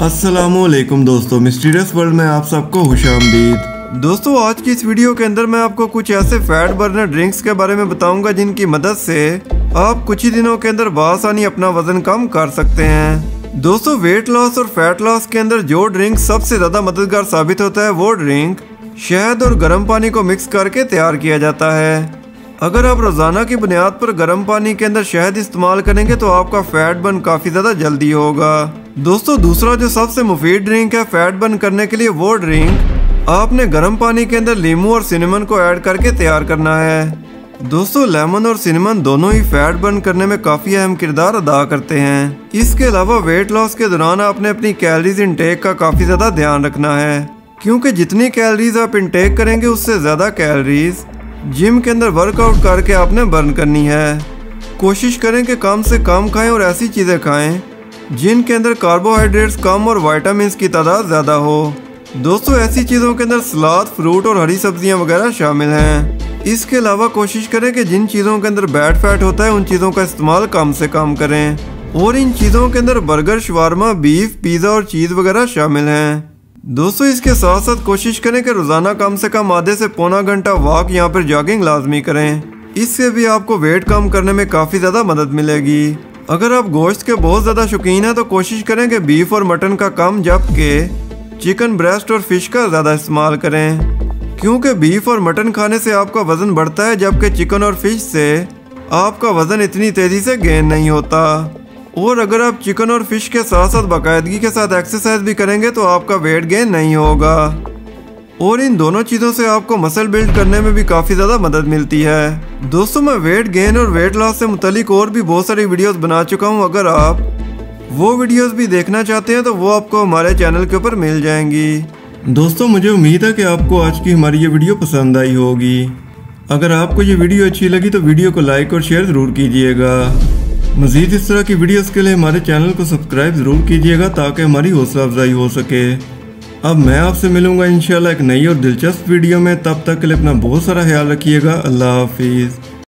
अस्सलामुअलैकुम दोस्तों, mysterious world में आप सबको खुशामदीद। दोस्तों, आज की इस वीडियो के अंदर मैं आपको कुछ ऐसे फैट बर्नर ड्रिंक्स के बारे में बताऊंगा जिनकी मदद से आप कुछ ही दिनों के अंदर बआसानी अपना वजन कम कर सकते हैं। दोस्तों, वेट लॉस और फैट लॉस के अंदर जो ड्रिंक सबसे ज्यादा मददगार साबित होता है वो ड्रिंक शहद और गर्म पानी को मिक्स करके तैयार किया जाता है। अगर आप रोजाना की बुनियाद पर गर्म पानी के अंदर शहद इस्तेमाल करेंगे तो आपका फैट बर्न काफी ज्यादा जल्दी होगा। दोस्तों, दूसरा जो सबसे मुफीद ड्रिंक है फैट बर्न करने के लिए, वो ड्रिंक आपने गर्म पानी के अंदर नींबू और सिनेमन को ऐड करके तैयार करना है। दोस्तों, लेमन और सिनेमन दोनों ही फैट बर्न करने में काफी अहम किरदार अदा करते हैं। इसके अलावा वेट लॉस के दौरान आपने अपनी कैलोरीज इनटेक का काफी ज्यादा ध्यान रखना है, क्योंकि जितनी कैलोरीज आप इनटेक करेंगे उससे ज्यादा कैलोरीज जिम के अंदर वर्कआउट करके आपने बर्न करनी है। कोशिश करें कि कम से कम खाएं और ऐसी चीजें खाएं जिनके अंदर कार्बोहाइड्रेट्स कम और विटामिन की तादाद ज्यादा हो। दोस्तों, ऐसी चीजों के अंदर सलाद, फ्रूट और हरी सब्जियां वगैरह शामिल हैं। इसके अलावा कोशिश करें कि जिन चीजों के अंदर बैड फैट होता है उन चीजों का इस्तेमाल कम से कम करें, और इन चीजों के अंदर बर्गर, शवारमा, बीफ, पिज्जा और चीज वगैरह शामिल हैं। दोस्तों, इसके साथ साथ कोशिश करें कि रोजाना कम से कम आधे से पौना घंटा वॉक या फिर जॉगिंग लाजमी करें। इससे भी आपको वेट कम करने में काफी ज्यादा मदद मिलेगी। अगर आप गोश्त के बहुत ज्यादा शौकीन हैं तो कोशिश करें कि बीफ और मटन का कम, जबकि चिकन ब्रेस्ट और फिश का ज्यादा इस्तेमाल करें, क्योंकि बीफ और मटन खाने से आपका वजन बढ़ता है जबकि चिकन और फिश से आपका वजन इतनी तेजी से गेन नहीं होता। और अगर आप चिकन और फिश के साथ साथ बाकायदगी के साथ एक्सरसाइज भी करेंगे तो आपका वेट गेन नहीं होगा, और इन दोनों चीज़ों से आपको मसल बिल्ड करने में भी काफ़ी ज़्यादा मदद मिलती है। दोस्तों, मैं वेट गेन और वेट लॉस से मुतालिक और भी बहुत सारी वीडियोस बना चुका हूं। अगर आप वो वीडियोस भी देखना चाहते हैं तो वो आपको हमारे चैनल के ऊपर मिल जाएंगी। दोस्तों, मुझे उम्मीद है कि आपको आज की हमारी ये वीडियो पसंद आई होगी। अगर आपको ये वीडियो अच्छी लगी तो वीडियो को लाइक और शेयर ज़रूर कीजिएगा। मज़ीद इस तरह की वीडियोस के लिए हमारे चैनल को सब्सक्राइब ज़रूर कीजिएगा ताकि हमारी हौसला अफजाई हो सके। अब मैं आपसे मिलूंगा इंशाल्लाह एक नई और दिलचस्प वीडियो में। तब तक के लिए अपना बहुत सारा ख्याल रखिएगा। अल्लाह हाफिज़।